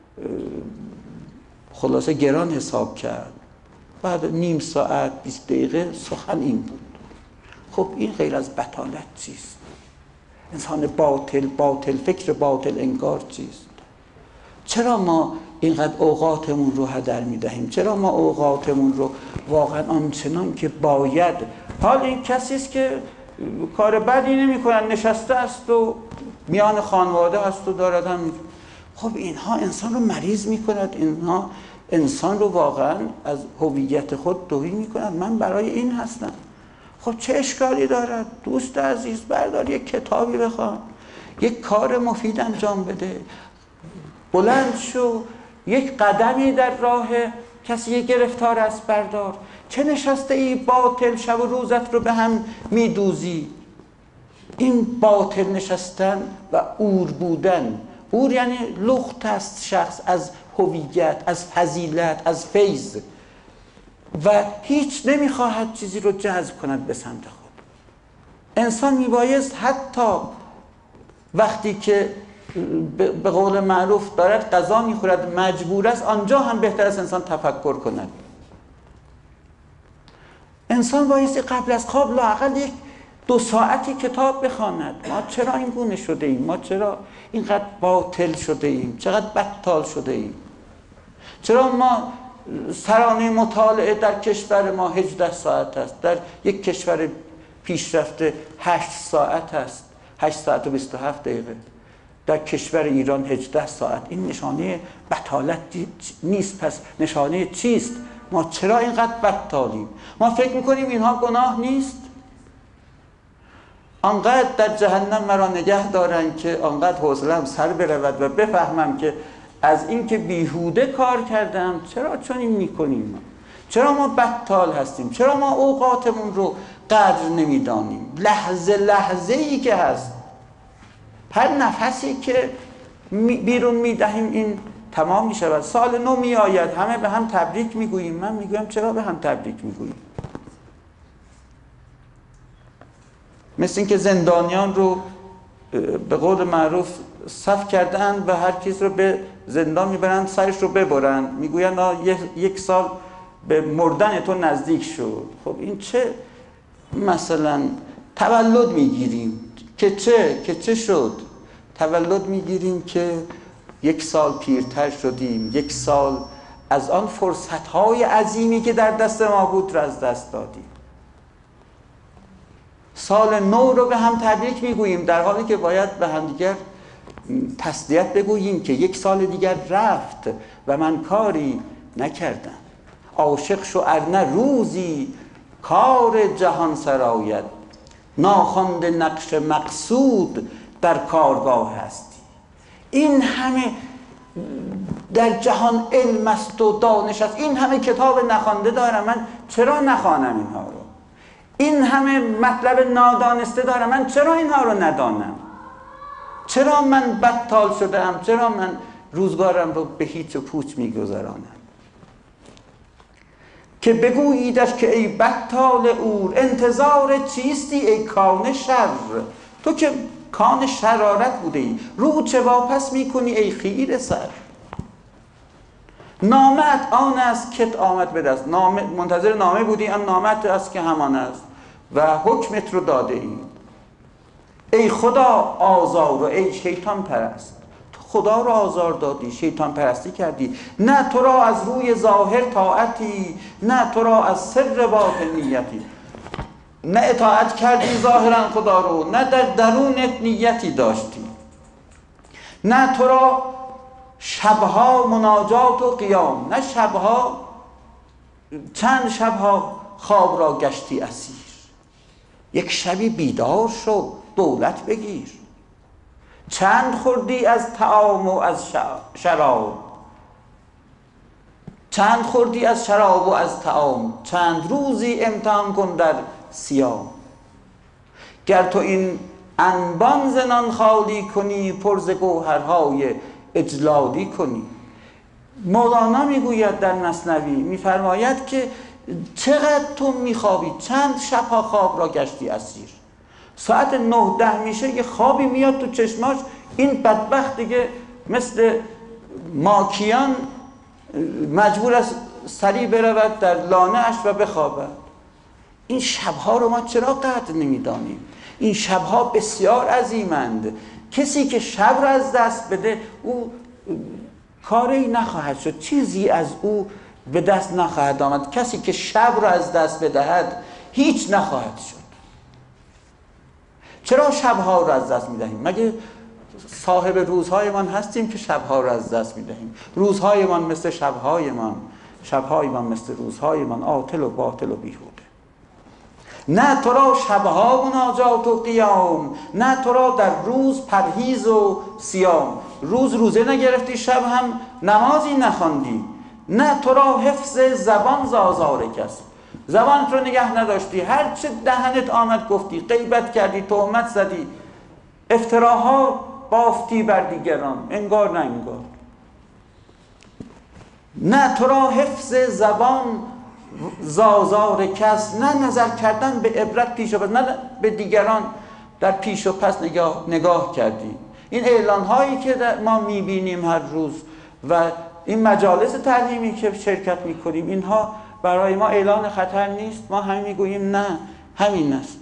خلاصه گران حساب کرد. بعد نیم ساعت بیست دقیقه سخن این بود. خب این غیر از بطالت چیست؟ انسان باطل باطل فکر باطل انگار چیست؟ چرا ما اینقدر اوقاتمون رو هدر میدهیم؟ چرا ما اوقاتمون رو واقعا آنچنان که باید؟ حال این کسی است که کار بدی نمی کنن، نشسته است و میان خانواده هست و دارد هم. خب اینها انسان رو مریض می کند، اینها انسان رو واقعا از هویت خود دوری می کند. من برای این هستم. خب چه اشکالی دارد؟ دوست عزیز بردار یک کتابی بخوان، یک کار مفید انجام بده، بلند شو، یک قدمی در راه کسی گرفتار است بردار. چه نشسته ای باطل شب و روزت رو به هم میدوزی؟ این باطل نشستن و اور بودن، اور یعنی لخت است شخص از هویت، از فضیلت، از فیض و هیچ نمیخواهد چیزی رو جذب کند به سمت خود. انسان میبایست حتی وقتی که به قول معروف دارد غذا میخورد مجبور است، آنجا هم بهتر است انسان تفکر کند. انسان بایستی قبل از خواب لااقل یک دو ساعتی کتاب بخواند. ما چرا این گونه شده ایم؟ ما چرا اینقدر باطل شده ایم؟ چقدر بطال شده ایم؟ چرا ما سرانه مطالعه در کشور ما هجده ساعت است، در یک کشور پیشرفته هشت ساعت است، هشت ساعت و بیست و هفت دقیقه، در کشور ایران هجده ساعت. این نشانه بطالت نیست. پس نشانه چیست؟ ما چرا اینقدر بطالیم؟ ما فکر میکنیم اینها گناه نیست؟ آنقدر در جهنم مرا نگه دارن که آنقدر حوصله‌ام سر برود و بفهمم که از این که بیهوده کار کردم چرا چنین میکنیم؟ چرا ما بطال هستیم؟ چرا ما اوقاتمون رو قدر نمیدانیم؟ لحظه لحظه ای که هست، هر نفسی که بیرون میدهیم این تمام میشود. سال نو میآید، همه به هم تبریک میگوییم. من میگویم چرا به هم تبریک میگوییم؟ مثل این که زندانیان رو به قول معروف صف کردن و هر کس رو به زندان میبرند سرش رو ببرن، میگوین یک سال به مردن تو نزدیک شد. خب این چه مثلا تولد میگیریم که چه که چه شد؟ تولد میگیریم که یک سال پیرتر شدیم، یک سال از آن فرصت‌های عظیمی که در دست ما بود را از دست دادیم. سال نو رو به هم تبریک میگوییم، در حالی که باید به هم دیگر تسلیت بگوییم که یک سال دیگر رفت و من کاری نکردم. عاشق شو ارنه روزی کار جهان سراید، ناخوانده نقش مقصود در کارگاه هستی. این همه در جهان علم است و دانش است، این همه کتاب نخوانده دارم، من چرا نخوانم اینها رو؟ این همه مطلب نادانسته دارم، من چرا اینها رو ندانم؟ چرا من بطال شدم؟ چرا من روزگارم رو به هیچ و پوچ میگذرانم؟ که بگوییدش که ای بطال اور، انتظار چیستی ای کان شر؟ تو که کان شرارت بوده ای، رو چه واپس میکنی ای خیره سر؟ نامت آن است کت آمد به دست، نامه منتظر نامه بودی، آن نامت است که همان است و حکمت رو داده ای. ای خدا آزار و ای شیطان پرست، تو خدا رو آزار دادی، شیطان پرستی کردی. نه تو را از روی ظاهر طاعتی، نه تو را از سر باطنیتی. نه اطاعت کردی ظاهرا خدا رو، نه در درونت نیتی داشتی. نه تو را شبها مناجات و قیام، نه شبها چند شبها خواب را گشتی اسیر. یک شبی بیدار شو، دولت بگیر. چند خوردی از طعام و از شراب؟ چند خوردی از شراب و از طعام، چند روزی امتحان کن در صیام. گر تو این انبان زنان خالی کنی، پر ز گوهرهای اجلادی کنی. مولانا میگوید در مثنوی، میفرماید که چقدر تو میخوابی، چند شبها خواب را گشتی اسیر. ساعت نه ده میشه یه خوابی میاد تو چشماش، این بدبخت دیگه مثل ماکیان مجبور است سریع برود در لانه اش و بخوابد. این شبها رو ما چرا قدر نمیدانیم؟ این شبها بسیار عظیمند. کسی که شب را از دست بده او کاری نخواهد شد، چیزی از او به دست نخواهد آمد. کسی که شب را از دست بدهد هیچ نخواهد شد. چرا شبها را از دست میدهیم؟ مگه صاحب روزهایمان هستیم که شبها را از دست میدهیم؟ روزهایمان مثل شبهایمان، شبهایمان مثل روزهایمان، عاطل و باطل و بیهوده. نه تو را شبها مناجات و قیام، نه تو را در روز پرهیز و صیام. روز روزه نگرفتی، شب هم نمازی نخواندی. نه تو را حفظ زبان ز آزار کس، زبان رو نگه نداشتی، هر چه دهنت آمد گفتی، غیبت کردی، تهمت زدی، افتراها بافتی بر دیگران، انگار نه انگار. نه تو را حفظ زبان ز آزار کس، نه نظر کردن به عبرت پیش و پس، نه به دیگران در پیش و پس نگاه, نگاه کردی. این اعلان هایی که ما میبینیم هر روز و این مجالس تعلیمی که شرکت میکنیم، اینها برای ما اعلان خطر نیست؟ ما همین میگوییم نه، همین است.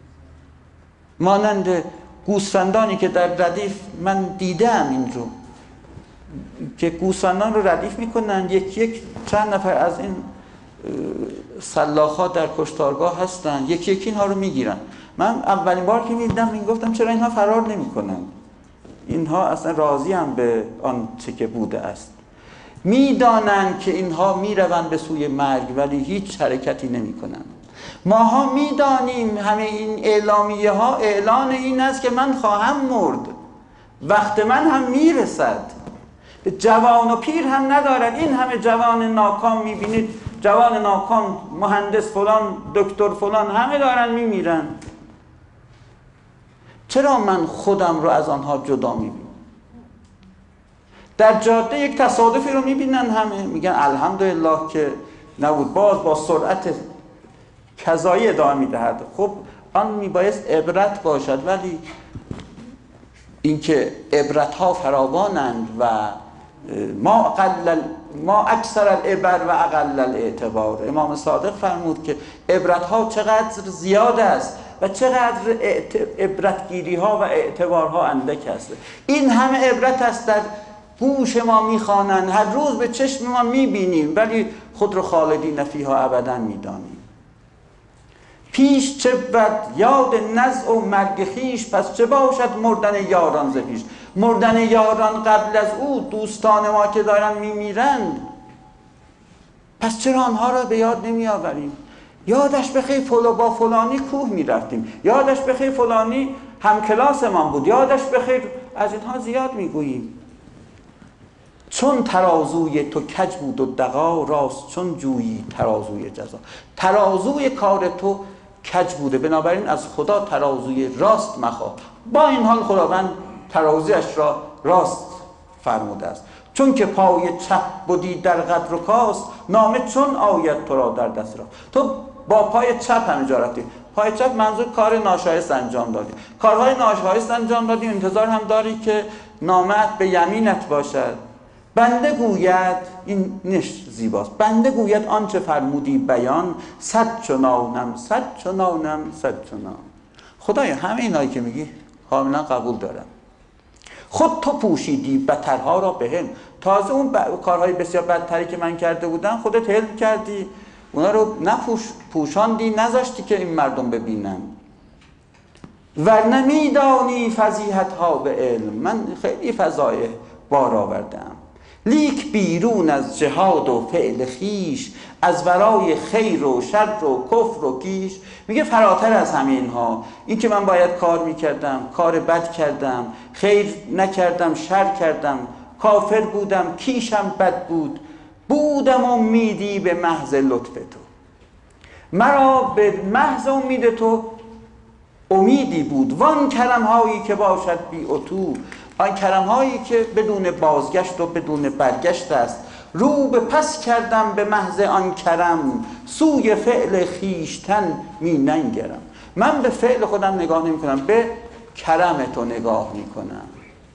مانند گوسفندانی که در ردیف، من دیدم این رو که گوسفندان رو ردیف میکنن، یک یک چند نفر از این سلاخ‌ها در کشتارگاه هستن، یکی یکی اینها رو میگیرن. من اولین بار که میدیدم این گفتم چرا اینها فرار نمیکنن؟ اینها اصلا راضی هم به آن چه که بوده است. میدانند که اینها میروند به سوی مرگ ولی هیچ حرکتی نمیکنند. ماها میدانیم همه این اعلامیه ها اعلان این است که من خواهم مرد، وقت من هم میرسد. جوان و پیر هم ندارد. این همه جوان ناکام میبینید، جوان ناکام، مهندس فلان، دکتر فلان، همه دارن میمیرن. چرا من خودم رو از آنها جدا میبینم؟ در جاده یک تصادفی رو میبینن، همه میگن الحمدلله که نبود، باز با سرعت کذایی ادامه میدهد. خب آن میبایست عبرت باشد، ولی اینکه عبرت ها فراوانند و ما اقل ما اکثر العبر و اقل الاعتبار. امام صادق فرمود که عبرت ها چقدر زیاد است و چقدر عبرتگیری ها و اعتبار ها اندک است. این همه عبرت است در گوش ما میخوانند، هر روز به چشم ما میبینیم، ولی خود رو خالدین فیها ابدا میدانیم. پیش چه بد یاد نزع و مرگ خویش، پس چه باشد مردن یاران ز پیش. مردن یاران قبل از او، دوستان ما که دارن میمیرند، پس چرا آنها را به یاد نمی آوریم؟ یادش بخیر فلان با فلانی کوه میرفتیم، یادش بخیر فلانی هم کلاس ما بود، یادش بخیر، از اینها زیاد میگوییم. چون ترازوی تو کج بود و دغا، راست چون جویی ترازوی جزا. ترازوی کار تو کج بوده، بنابراین از خدا ترازوی راست مخواه. با این حال خداوند ترازویش را راست فرموده است. چون که پای چپ بودی در قدر و کاست، نامه چون آید تو را در دست را. تو با پای چپ همه جا رفتی. پای چپ منظور کار ناشایست انجام دادی، کارهای ناشایست انجام دادی، انتظار هم داری که نامت به یمینت باشد. بنده گوید، این نش زیباست، بنده گوید آنچه فرمودی بیان، صد چنانم صد چنانم صد چنان. خدایا همه اینایی که میگی کاملا قبول دارم. خود تو پوشیدی بترها را بهم، تازه اون ب... کارهای بسیار بدتری که من کرده بودم خودت حلم کردی، اونا رو نپوش پوشاندی، نذاشتی که این مردم ببینن. ورنه میدانی فضیحت ها به علم، من خیلی فضایح بار آوردم. لیک بیرون از جهاد و فعل خیش، از ورای خیر و شر و کفر و کیش. میگه فراتر از همه اینها، این که من باید کار میکردم، کار بد کردم، خیر نکردم، شر کردم، کافر بودم، کیشم بد بود، بودم امیدی به محض لطف تو. مرا به محض امید تو امیدی بود، وان کرم هایی که باشد بی اتو، آن کرم هایی که بدون بازگشت و بدون برگشت است. رو به پس کردم به محض آن کرم، سوی فعل خیشتن می ننگرم. من به فعل خودم نگاه نمی کنم، به کرم تو نگاه می کنم.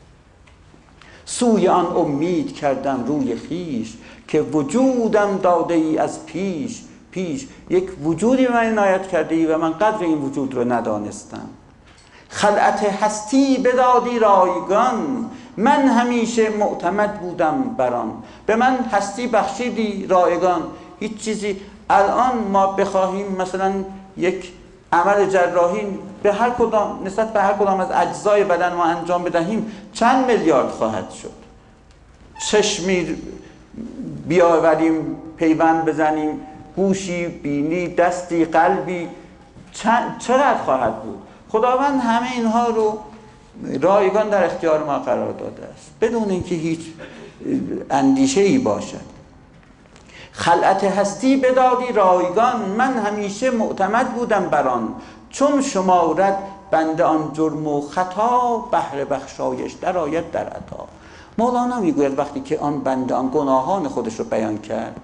سوی آن امید کردم روی خیش، که وجودم داده ای از پیش پیش. یک وجودی به من عنایت کرده ای و من قدر این وجود رو ندانستم. خلعت هستی بدادی رایگان، من همیشه معتمد بودم بران. به من هستی بخشیدی رایگان، هیچ چیزی. الان ما بخواهیم مثلا یک عمل جراحی به هر کدام نسبت به هر کدام از اجزای بدن ما انجام بدهیم چند میلیارد خواهد شد. چشمی بیاوریم پیوند بزنیم، گوشی، بینی، دستی، قلبی، چقدر خواهد بود؟ خداوند همه اینها رو رایگان در اختیار ما قرار داده است بدون اینکه هیچ اندیشه ای باشد. خلعت هستی بدادی رایگان، من همیشه معتمد بودم بران. چون شمارد بنده آن جرم و خطا، بهر بخشایش در آید در عطا. مولانا میگوید وقتی که آن بنده آن گناهان خودش رو بیان کرد،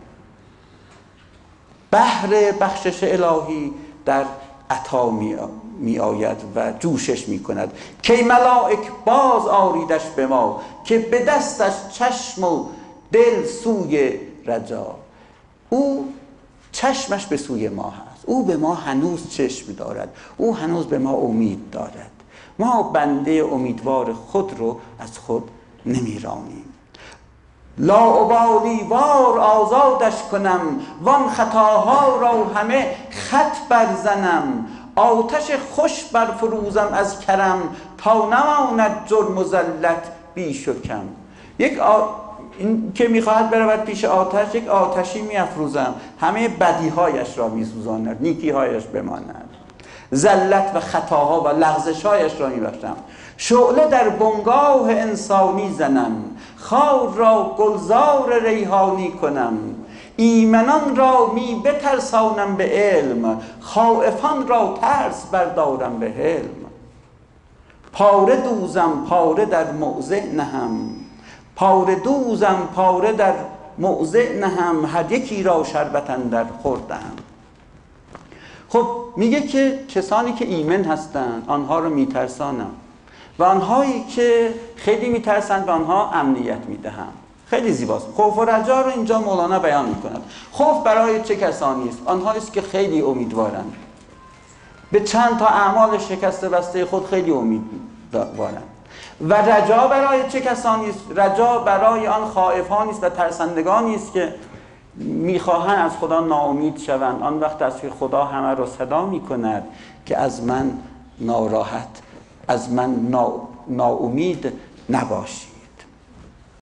بهر بخشش الهی در عطا می آید و جوشش می کند. که ملائک باز آریدش به ما، که به دستش چشم و دل سوی رجا. او چشمش به سوی ما هست، او به ما هنوز چشم دارد، او هنوز به ما امید دارد. ما بنده امیدوار خود رو از خود نمی رانیم. لاابالی وار آزادش کنم، وان خطاها را همه خط برزنم. آتش خوش برفروزم از کرم، تا نماند جرم و زلت بیش و کم. یک آ... این که میخواهد برود پیش آتش، یک آتشی میافروزم، همه بدیهایش را میسوزاند، نیکیهایش بماند. زلت و خطاها و لغزشهایش را میبخشم. شعله در بنگاه انسانی زنم، خار را گلزار ریحانی کنم. ایمنان را می بترسانم به علم، خائفان را ترس بردارم به حلم. پاره دوزم پاره در موضع نهم، پاره دوزم پاره در موضع نهم. هر یکی را شربت اندر خوردم. خب میگه که کسانی که ایمن هستند آنها رو میترسانم، و آنهایی که خیلی میترسند به آنها امنیت میدهم. خیلی زیباست. خوف و رجا رو اینجا مولانا بیان میکند. خوف برای چه کسانی است؟ آنهایی است که خیلی امیدوارند، به چند تا اعمال شکسته بسته خود خیلی امیدوارند. و رجا برای چه کسانی است؟ رجا برای آن خائفانی است و ترسندگانی است که میخواهند از خدا ناامید شوند. آن وقت است که خدا همه را صدا میکند که از من ناراحت، از من نا... ناامید نباشی.